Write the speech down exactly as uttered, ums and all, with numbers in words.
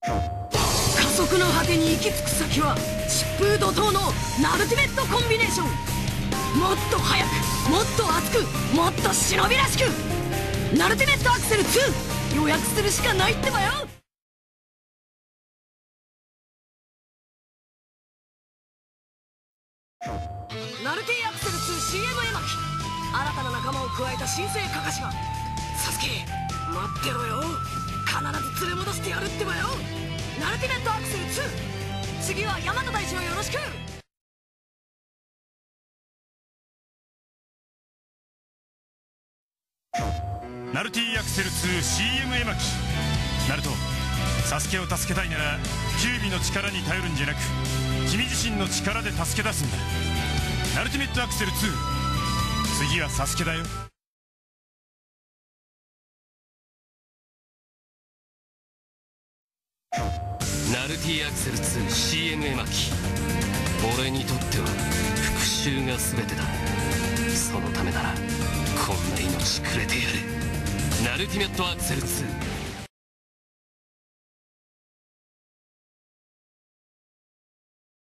加速の果てに行き着く先は疾風怒涛のナルティメットコンビネーション。もっと速く、もっと熱く、もっと忍びらしく、ナルティメットアクセルツー予約するしかないってばよ。ナルティアクセル ツーシーエム 絵巻、新たな仲間を加えた新生カカシマ。サスケ待ってろよ、必ず連れ戻してやるってばよ。ナルティメットアクセルツー、次はヤマト大使をよろしく。 ナルティアクセル ツーシーエム 絵巻。ナルト、サスケを助けたいならキュービの力に頼るんじゃなく君自身の力で助け出すんだ。ナルティメットアクセルツー、次はサスケだよ。 ナルティアクセル ツーシーエム 絵巻。俺にとっては復讐が全てだ。そのためならこんな命くれてやる。ナルティメットアクセルツー